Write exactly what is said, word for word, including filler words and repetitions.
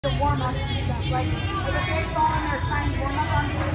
the warm ups and stuff. Like, like if they're going or trying to warm up on the